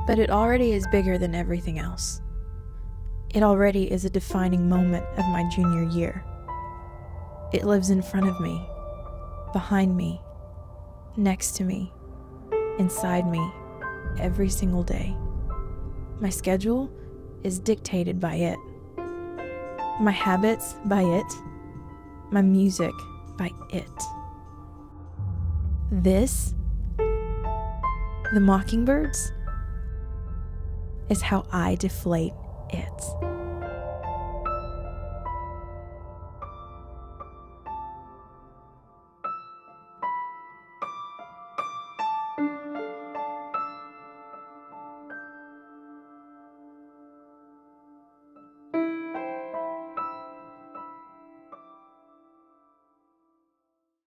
But it already is bigger than everything else. It already is a defining moment of my junior year. It lives in front of me, behind me, next to me, inside me, every single day. My schedule is dictated by it. My habits by it. My music by it. This, the Mockingbirds, is how I deflate it.